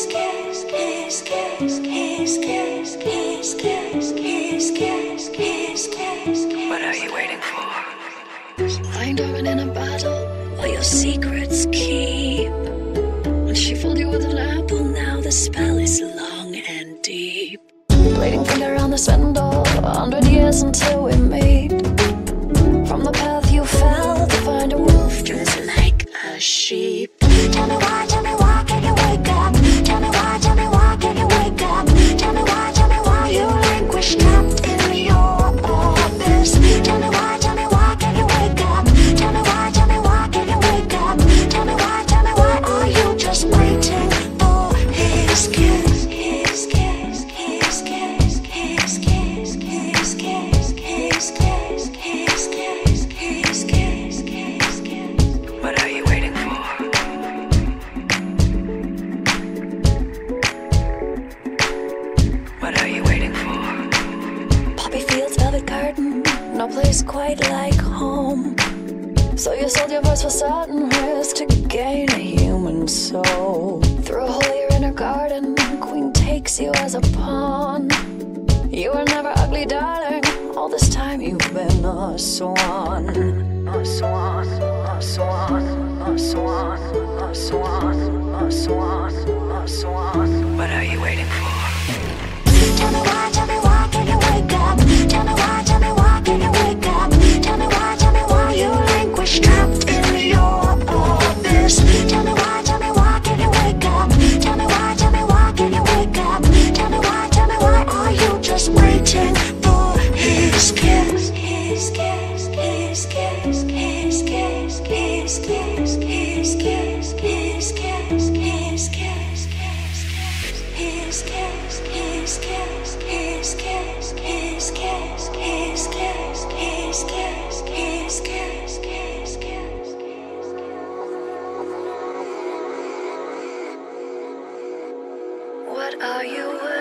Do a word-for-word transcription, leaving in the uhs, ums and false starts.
What are you waiting for? Lying dormant in a bottle while your secrets keep. When she fooled you with an apple, now the spell is long and deep. Bleeding finger on the spindle, a hundred years until we meet. From the path you fell to find a wolf just like a sheep. Tell me why, tell me why can you wake up? Tell me why, tell me why can you wake up? Tell me why, tell me why you languish trapped in your abyss. Tell me why, tell me why can you wake up? Tell me why, tell me why can you wake up? Tell me why, tell me why are you just waiting for his kiss? His kiss, his kiss, his kiss, his kiss, his kiss, his kiss, his kiss, his kiss. What are you waiting for? What are you waiting for? Poppy fields, velvet curtain, no place quite like home. So you sold your voice for certain risk to gain a human soul. Through a hole you're in her garden, queen takes you as a pawn. You were never ugly, darling, all this time you've been a swan. A swan, a swan, a swan, a swan, a swan, a swan. What are you waiting for? Tell me why, tell me why can you wake up? Tell me why, tell me why can you wake up? Tell me why, tell me why you languish trapped in your abyss. Tell me why, tell me why can you wake up? Tell me why, tell me why can you wake up? Tell me why, tell me why are you just waiting for his kiss? His kiss, his kiss, his kiss, his kiss, his kiss, his kiss, his kiss, his kiss, his kiss, his kiss, his kiss, his kiss, his kiss, his kiss, his kiss. What are you?